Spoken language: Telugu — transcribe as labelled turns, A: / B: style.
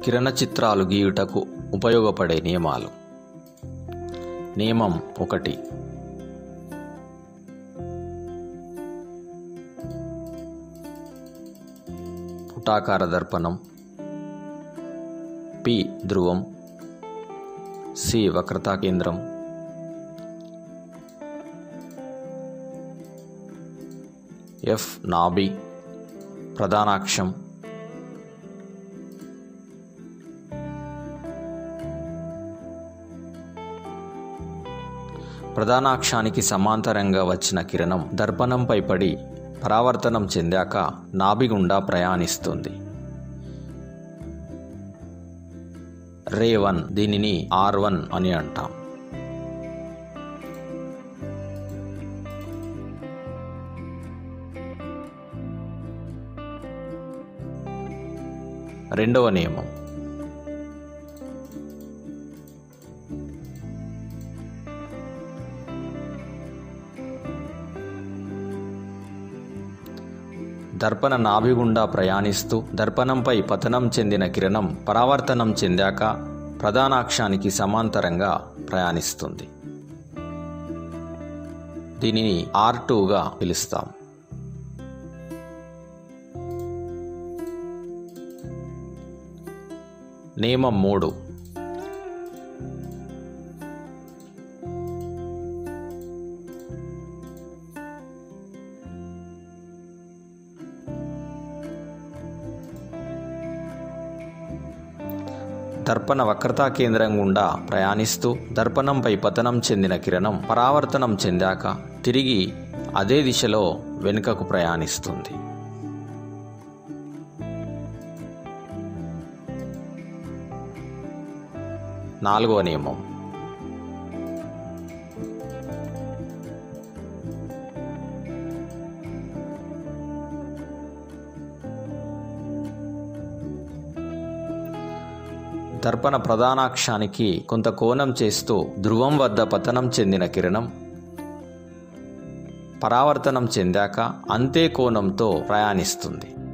A: కిరణ చిత్రాలు గీయుటకు ఉపయోగపడే నియమాలు. నియమం 1. పుటాకార దర్పణం. పి ధ్రువం. సి వక్రతా కేంద్రం. ఎఫ్ నాభి ప్రధానాక్షం. ప్రధానాక్షానికి సమాంతరంగా వచ్చిన కిరణం దర్పణంపై పడి పరావర్తనం చెందాక నాభి గుండా ప్రయాణిస్తుంది. రే 1 దీనిని R1 అని అంటాం. రెండవ నియమం. దర్పణ నాభి గుండా ప్రయాణిస్తూ దర్పణంపై పతనం చెందిన కిరణం పరావర్తనం చెందాక ప్రధానాక్షానికి సమాంతరంగా ప్రయాణిస్తుంది. దీనిని R2గా పిలుస్తాం. నియమం 3. దర్పణ వక్రతా కేంద్రం గుండా ప్రయాణిస్తూ దర్పణంపై పతనం చెందిన కిరణం పరావర్తనం చెందాక తిరిగి అదే దిశలో వెనుకకు ప్రయాణిస్తుంది. నాలుగవ నియమం. దర్పణ ప్రధానాక్షానికి కొంత కోణం చేస్తూ ధ్రువం వద్ద పతనం చెందిన కిరణం పరావర్తనం చెందాక అంతే కోణంతో ప్రయాణిస్తుంది.